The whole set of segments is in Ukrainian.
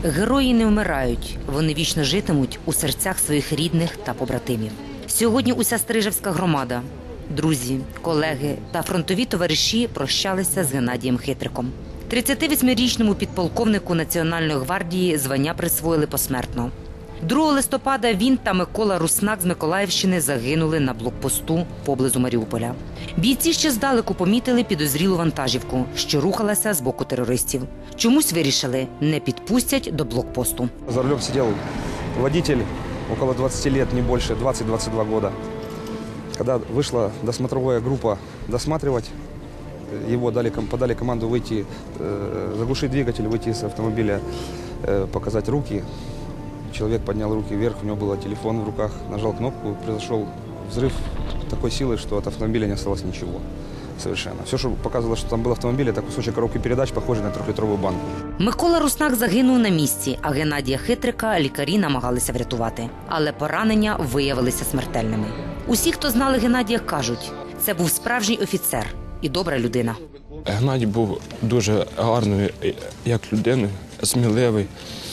Герої не вмирають, вони вічно житимуть у серцях своїх рідних та побратимів. Сьогодні уся Стрижевська громада, друзі, колеги та фронтові товариші прощалися з Геннадієм Хитриком. 38-річному підполковнику Національної гвардії звання присвоїли посмертно. 2 листопада він та Микола Руснак з Миколаївщини загинули на блокпосту поблизу Маріуполя. Бійці ще здалеку помітили підозрілу вантажівку, що рухалася з боку терористів. Чомусь вирішили – не підпустять до блокпосту. За рулем сидел водитель, около 20 лет, не больше, 20-22 года. Когда вышла досмотровая группа досматривать, его подали команду выйти, заглушить двигатель, выйти из автомобиля, показать руки. Человек поднял руки вверх, у него был телефон в руках, нажал кнопку, произошел взрыв такой силы, что от автомобиля не осталось ничего совершенно. Все, что показывало, что там был автомобиль, это кусочек коробки передач, похожий на 3-литровую банку. Микола Руснак загинув на місці, а Геннадія Хитрика лікарі намагалися врятувати. Але поранення виявилися смертельними. Усі, хто знали Геннадія, кажуть, це був справжній офіцер і добра людина. Геннадій був дуже гарною як людиною, сміливий.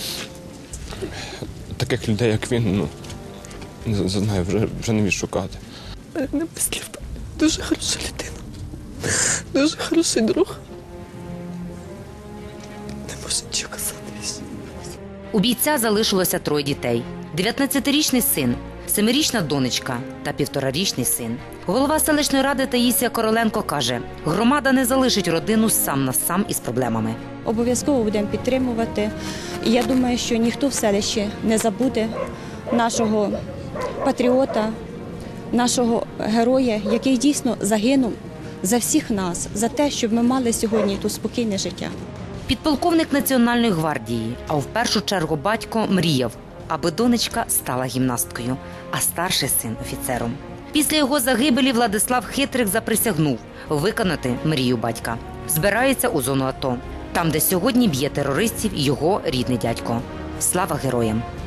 Таких людей, як він, не знаю, вже не відшукати. Не без слів. Дуже хороша людина. Дуже хороший друг. Не можу нічого казати. У бійця залишилося 3 дітей. 19-річний син, 7-річна донечка та 1,5-річний син. Голова селищної ради Таїсія Короленко каже, громада не залишить родину сам на сам із проблемами. Обов'язково будемо підтримувати. І я думаю, що ніхто в селищі не забуде нашого патріота, нашого героя, який дійсно загинув за всіх нас, за те, щоб ми мали сьогодні тут спокійне життя. Підполковник Національної гвардії, а в першу чергу батько мріяв, аби донечка стала гімнасткою, а старший син – офіцером. Після його загибелі Владислав Хитрик заприсягнув виконати мрію батька. Збирається у зону АТО, там, де сьогодні б'є терористів його рідний дядько. Слава героям!